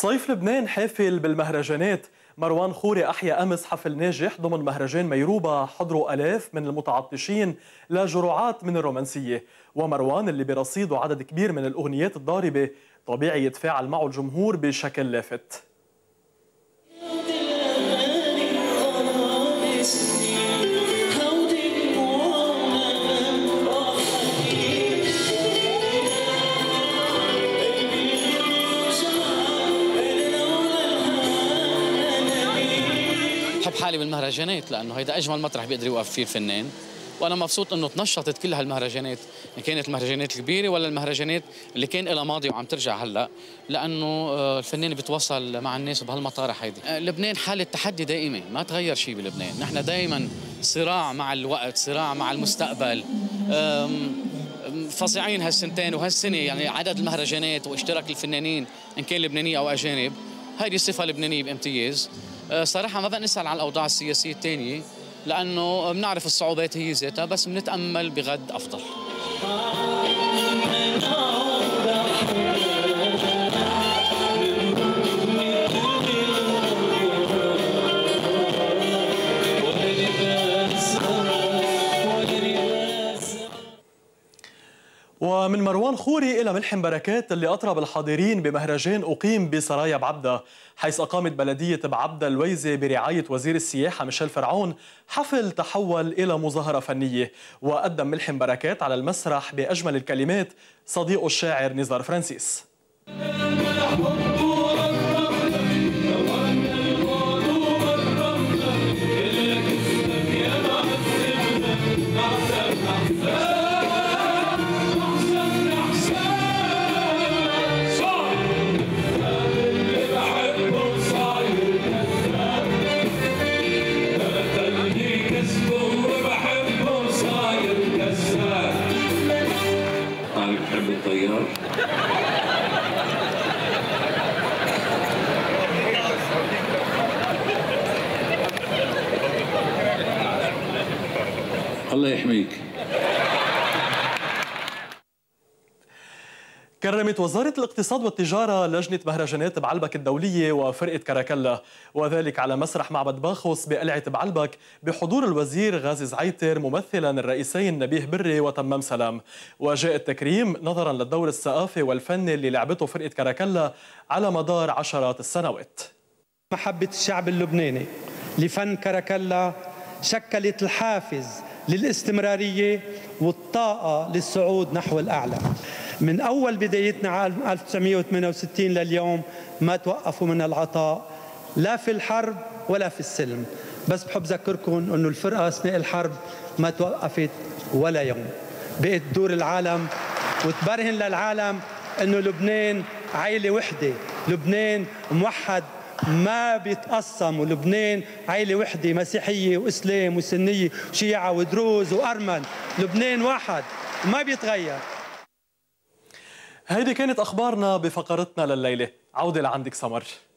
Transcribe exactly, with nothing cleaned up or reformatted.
صيف لبنان حافل بالمهرجانات. مروان خوري أحيا أمس حفل ناجح ضمن مهرجان ميروبا حضروا آلاف من المتعطشين لجرعات من الرومانسية. ومروان اللي برصيده عدد كبير من الأغنيات الضاربة طبيعي يتفاعل معه الجمهور بشكل لافت. بحب حالي بالمهرجانات لانه هيدا اجمل مطرح بيقدر يوقف فيه الفنان، وانا مبسوط انه تنشطت كل هالمهرجانات، ان كانت المهرجانات الكبيره ولا المهرجانات اللي كان لها ماضي وعم ترجع هلا، لانه الفنان بيتواصل مع الناس بهالمطارح هيدي. لبنان حاله تحدي دائمه، ما تغير شيء بلبنان، نحن دائما صراع مع الوقت، صراع مع المستقبل. فظيعين هالسنتين وهالسنه، يعني عدد المهرجانات واشتراك الفنانين ان كان لبناني او اجانب، هيدي صفه لبنانيه بامتياز. صراحة ما بقى نسأل عن الأوضاع السياسية الثانية لأنه بنعرف الصعوبات هي ذاتها، بس بنتأمل بغد أفضل. ومن مروان خوري إلى ملحم بركات اللي أطرب الحاضرين بمهرجان أقيم بسرايا بعبدة، حيث أقامت بلدية بعبدة الويزة برعاية وزير السياحة ميشيل فرعون حفل تحول إلى مظاهرة فنية. وقدم ملحم بركات على المسرح بأجمل الكلمات صديقه الشاعر نزار فرانسيس. بحب الطيار. الله يحميك. كرمت وزارة الاقتصاد والتجارة لجنة مهرجانات بعلبك الدولية وفرقة كراكلا، وذلك على مسرح معبد باخوس بقلعة بعلبك بحضور الوزير غازي زعيتر ممثلا الرئيسين نبيه بري وتمام سلام. وجاء التكريم نظرا للدور الثقافي والفني اللي لعبته فرقة كراكلا على مدار عشرات السنوات. محبة الشعب اللبناني لفن كراكلا شكلت الحافز للاستمرارية والطاقة للصعود نحو الأعلى. من أول بدايتنا عام ألف وتسعمئة وثمانية وستين لليوم ما توقفوا من العطاء لا في الحرب ولا في السلم. بس بحب أذكركم أنه الفرقة أثناء الحرب ما توقفت ولا يوم، بقت تدور العالم وتبرهن للعالم أنه لبنان عائلة وحدة، لبنان موحد ما بيتقسم، ولبنان عائلة وحدة مسيحية وإسلام وسنية وشيعة ودروز وأرمن، لبنان واحد ما بيتغير. هيدي كانت أخبارنا بفقرتنا لليلة، عودة لعندك سمر.